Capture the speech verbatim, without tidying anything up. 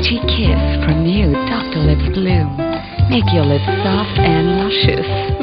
Peachy kiss from new Doctor Lips Bloom. Make your lips soft and luscious